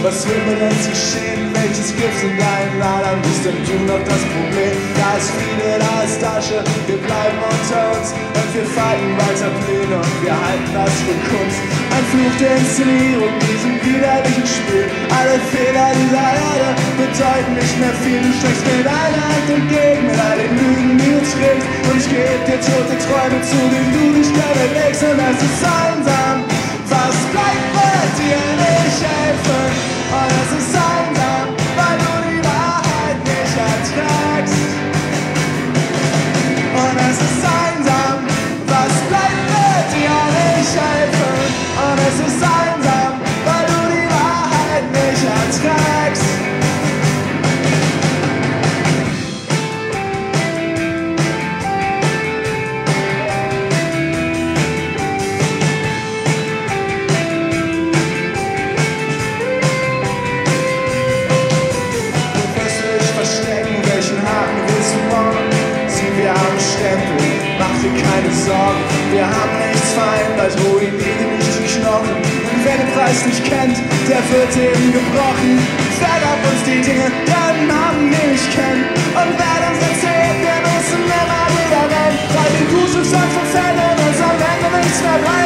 Was will mit uns geschehen? Welches Gift in deinen Adern? Bist denn du noch das Problem? Da ist Friede, da ist Tasche, wir bleiben unter uns und wir falten weiter Pläne und wir halten das für Kunst. Ein Fluch der Inszenierung, diesem widerlichen Spiel. Alle Fehler dieser Erde bedeuten nicht mehr viel. Du streckst mir deine Hand entgegen mit all den Lügen, die du trägst, und ich geb dir tote Träume, zu denen du dich gerne legst, und es ist einsam. Was bleibt, wird dir nicht helfen, und es ist einsam, weil du die Wahrheit nicht erträgst. Und es ist einsam, was bleibt, wird dir nicht helfen, und es ist einsam, weil du die Wahrheit nicht erträgst. Mach dir keine Sorgen, wir haben nichts vereinbart, ruiniere nicht die Knochen. Und wer den Preis nicht kennt, der wird eben gebrochen. Vergab uns die Dinge, deren Namen wir nicht kennen. Und wer uns erzählt, wir müssen immer wieder rennen, weil die Kuh schon verfällt und uns am Ende nichts mehr bleibt.